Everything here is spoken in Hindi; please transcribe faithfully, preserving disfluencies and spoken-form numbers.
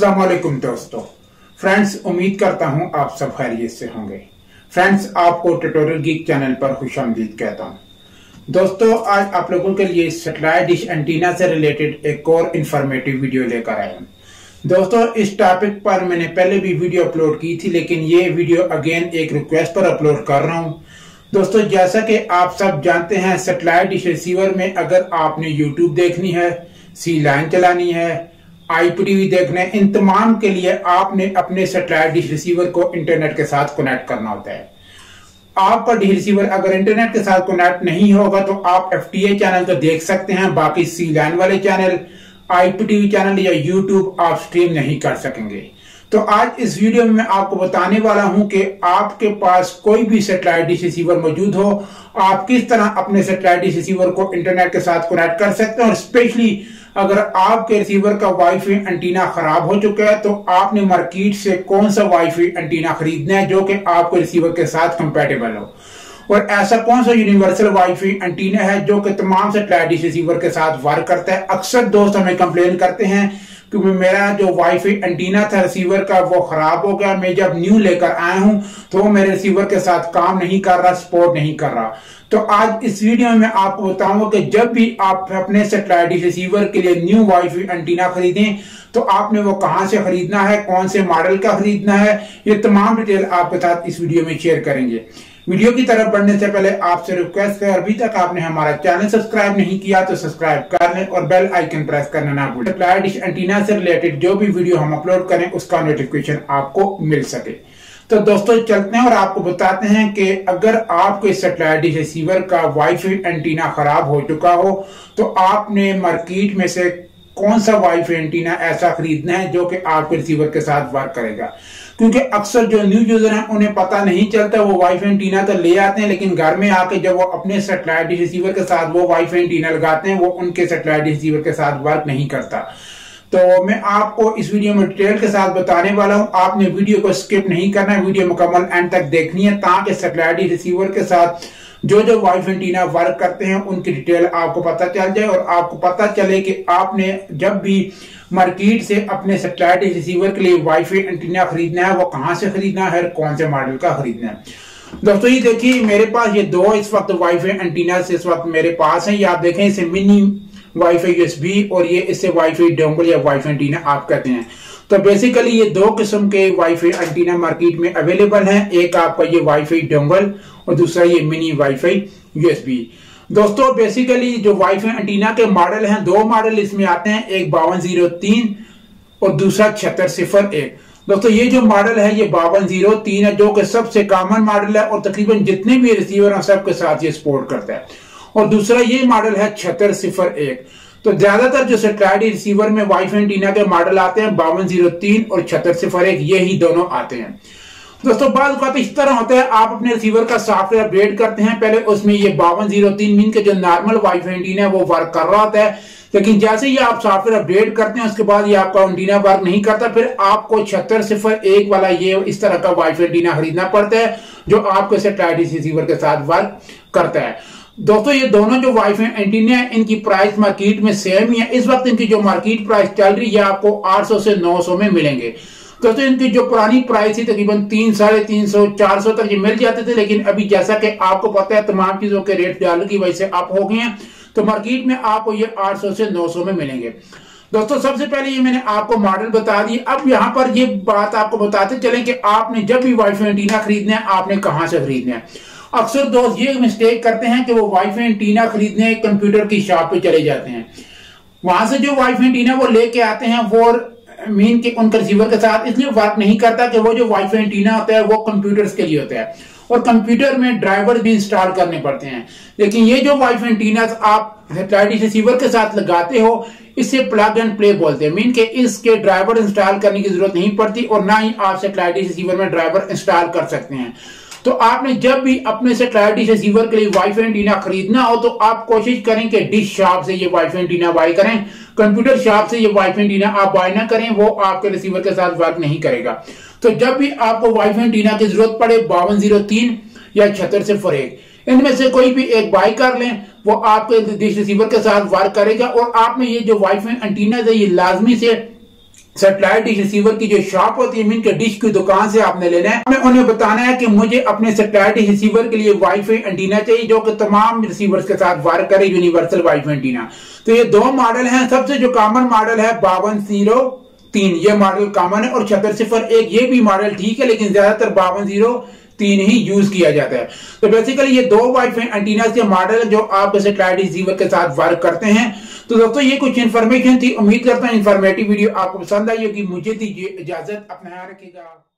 अस्सलाम वालेकुम दोस्तों। फ्रेंड्स, उम्मीद करता हूं आप सब खैरियत से होंगे। फ्रेंड्स, आपको ट्यूटोरियल गीक चैनल पर खुशामदीद कहता हूं। दोस्तों, आज आप लोगों के लिए सैटेलाइट डिश एंटीना से रिलेटेड एक और इंफॉर्मेटिव वीडियो लेकर आया हूं। दोस्तों, इस टॉपिक पर मैंने पहले भी वीडियो अपलोड की थी, लेकिन ये वीडियो अगेन एक रिक्वेस्ट पर अपलोड कर रहा हूं। दोस्तों, जैसा कि आप सब जानते हैं, सैटेलाइट डिश रिसीवर में अगर आपने यूट्यूब देखनी है, सी लाइन चलानी है, आईपीटीवी देखना है, इन तमाम के लिए आपने अपने सैटेलाइट डिश रिसीवर को इंटरनेट के साथ कनेक्ट करना होता है। आपका डिश रिसीवर अगर इंटरनेट के साथ कनेक्ट नहीं होगा तो आप एफटीए चैनल तो देख सकते हैं, बाकी सी लाइन वाले चैनल, आईपीटीवी चैनल या यूट्यूब आप स्ट्रीम नहीं कर सकेंगे। तो आज इस वीडियो में मैं आपको बताने वाला हूं कि आपके पास कोई भी सैटेलाइट डिश रिसीवर मौजूद हो, आप किस तरह अपने सैटेलाइट डिश रिसीवर को इंटरनेट के साथ कनेक्ट कर सकते हैं। और स्पेशली अगर आपके रिसीवर का वाईफाई एंटीना खराब हो चुका है तो आपने मार्केट से कौन सा वाईफाई एंटीना खरीदना है जो कि आपके रिसीवर के साथ कंपैटिबल हो, और ऐसा कौन सा यूनिवर्सल वाईफाई एंटीना है जो कि तमाम सैटेलाइट डिश रिसीवर के साथ वर्क करता है। अक्सर दोस्त हमें कंप्लेन करते हैं क्योंकि मेरा जो वाईफाई एंटीना था रिसीवर का वो खराब हो गया, मैं जब न्यू लेकर आया हूं तो मेरे रिसीवर के साथ काम नहीं कर रहा, सपोर्ट नहीं कर रहा। तो आज इस वीडियो में मैं आपको बताऊंगा कि जब भी आप अपने सैटेलाइट डिश रिसीवर के लिए न्यू वाईफाई एंटीना खरीदें तो आपने वो कहां से खरीदना है, कौन से मॉडल का खरीदना है, ये तमाम डिटेल आपके साथ इस वीडियो में शेयर करेंगे। वीडियो की तरफ बढ़ने से पहले आपसे रिक्वेस्ट है, अभी तक आपने हमारा चैनल सब्सक्राइब नहीं किया तो सब्सक्राइब कर लें और बेल आइकन प्रेस करना ना भूलें, सैटेलाइट डिश एंटीना से रिलेटेड जो भी वीडियो हम अपलोड करें उसका नोटिफिकेशन आपको मिल सके। तो दोस्तों, चलते हैं और आपको बताते हैं कि अगर आपके सैटेलाइट डिश रिसीवर का वाईफाई एंटीना खराब हो चुका हो तो आपने मार्केट में से कौन सा वाईफाई एंटीना ऐसा खरीदना है जो कि आपके रिसीवर के साथ वर्क करेगा। क्योंकि अक्सर जो न्यू यूजर हैं उन्हें पता नहीं चलता, वो वाईफाई एंटीना तो ले आते हैं लेकिन घर में आके जब वो अपने सैटेलाइट डिश रिसीवर के साथ वो वाईफाई एंटीना लगाते हैं वो उनके सैटेलाइट डिश रिसीवर के साथ वर्क नहीं करता। तो मैं आपको इस वीडियो में डिटेल के साथ बताने वाला हूं, आपने वीडियो को स्किप नहीं करना है, वीडियो मुकम्मल एंड तक देखनी है ताकि सैटेलाइट डिश रिसीवर के साथ जो जो वाईफाई एंटीना वर्क करते हैं उनकी डिटेल आपको पता चल जाए और आपको पता चले कि आपने जब भी मार्केट से अपने सैटेलाइट डिश रिसीवर के लिए वाईफाई एंटीना खरीदना है वो कहां से खरीदना है, कौन से मॉडल का खरीदना है। दोस्तों, ये देखिए मेरे पास ये दो इस वक्त वाईफाई एंटीना इस वक्त मेरे पास है। ये आप देखें, इसे मिनी वाईफाई यूएसबी और ये इससे वाईफाई डोंगल या वाईफाई एंटीना आप कहते हैं। तो बेसिकली ये दो किस्म के वाईफाई एंटीना मार्केट में अवेलेबल हैं, एक आपका ये वाईफाई डोंगल और दूसरा ये मिनी वाईफाई यूएसबी। दोस्तों, बेसिकली जो वाईफाई एंटीना के मॉडल हैं, दो मॉडल इसमें आते हैं, एक बावन जीरो तीन और दूसरा छिहत्तर सिफर एक। दोस्तों, ये जो मॉडल है ये बावन जीरो तीन है जो कि सबसे कॉमन मॉडल है और तकरीबन जितने भी रिसीवर हैं सबके साथ ये सपोर्ट करता है। और दूसरा ये मॉडल है छिहत्तर सिफर एक। तो ज्यादातर जो सैटेलाइट रिसीवर में वाईफाई एंटीना के मॉडल आते हैं बावन जीरो तीन और छिहत्तर सिफर एक, ये ही दोनों आते हैं। दोस्तों, बात बात इस तरह होता है, आप अपने रिसीवर का सॉफ्टवेयर अपडेट करते हैं, पहले उसमें ये बावन जीरो तीन मीन के जो नॉर्मल वाईफाई एंटीना है वो वर्क कर रहा होता है, लेकिन जैसे ही आप सॉफ्टवेयर अपडेट करते हैं उसके बाद ये आपका एंटीना वर्क नहीं करता, फिर आपको छिहत्तर सिफर एक वाला ये इस तरह का वाईफाई एंटीना खरीदना पड़ता है जो आपके सैटेलाइट रिसीवर के साथ वर्क करता है। दोस्तों, ये दोनों जो वाईफाई एंटीना है इनकी प्राइस मार्केट में सेम ही है। इस वक्त इनकी जो मार्केट प्राइस चल रही है आपको आठ सौ से नौ सौ में मिलेंगे। दोस्तों, इनकी जो पुरानी प्राइस थी तकरीबन तीन साढ़े तीन सौ चार सौ तक ये मिल जाते थे, लेकिन अभी जैसा कि आपको पता है तमाम चीजों के रेट डॉलर की वजह से अप हो गए हैं, तो मार्केट में आपको ये आठ सौ से नौ सौ में मिलेंगे। दोस्तों, सबसे पहले ये मैंने आपको मॉडल बता दिए। अब यहाँ पर ये बात आपको बताते चलें कि आपने जब भी वाईफाई एंटीना खरीदना है आपने कहां से खरीदना है। अक्सर दोस्त ये मिस्टेक करते हैं कि वो वाईफाई एंटीना खरीदने कंप्यूटर की शॉप पे चले जाते हैं, वहां से जो वाईफाई एंटीना वो लेके आते हैं वो मीन के उनके रिसीवर के साथ इसलिए वर्क नहीं करता कि वो जो वाईफाई एंटीना होता है वो कंप्यूटर्स के लिए होता है और कंप्यूटर में ड्राइवर भी इंस्टॉल करने पड़ते हैं। लेकिन ये जो वाईफाई एंटीना आप सैटेलाइट रिसीवर के साथ लगाते हो इसे प्लग एंड प्ले बोलते हैं, मीन के इसके ड्राइवर इंस्टॉल करने की जरूरत नहीं पड़ती और ना ही आप सैटेलाइट रिसीवर में ड्राइवर इंस्टॉल कर सकते हैं। तो आपने जब भी अपने सैटेलाइट डिश रिसीवर के लिए वाईफाई एंटीना खरीदना हो तो आप कोशिश करें कि डिश शॉप से ये वाईफाई एंटीना बाय करें, कंप्यूटर शॉप से ये वाईफाई एंटीना आप बाय ना करें, वो आपके रिसीवर के साथ वर्क नहीं करेगा। तो जब भी आपको वाईफाई एंटीना की जरूरत पड़े बावन जीरो तीन या छिहत्तर सिफर एक, इनमें से कोई भी एक बाय कर लें, वो आपके डिश रिसीवर के साथ वर्क करेगा। और आपने ये जो वाईफाई एंटीना है ये लाजमी से सैटेलाइट डिश रिसीवर की जो शॉप होती है, मीन के डिश की दुकान से आपने लेना है। हमें उन्हें बताना है कि मुझे अपने सैटेलाइट डिश रिसीवर के लिए वाईफाई एंटीना चाहिए जो कि तमाम रिसीवर्स के साथ वर्क करे, यूनिवर्सल वाईफाई एंटीना। तो ये दो मॉडल हैं। सबसे जो कॉमन मॉडल है बावन जीरो तीन, ये मॉडल कॉमन है, और छिहत्तर सिफर एक ये भी मॉडल ठीक है, लेकिन ज्यादातर बावन जीरो तीन ही यूज किया जाता है। तो बेसिकली ये दो वाईफाई एंटीना के मॉडल जो आप सैटेलाइट रिसीवर के साथ वर्क करते हैं। तो दोस्तों ये कुछ इन्फॉर्मेशन थी, उम्मीद करता हूं इन्फॉर्मेटिव वीडियो आपको पसंद आई होगी। मुझे दीजिए इजाजत, अपना ख्याल रखिएगा।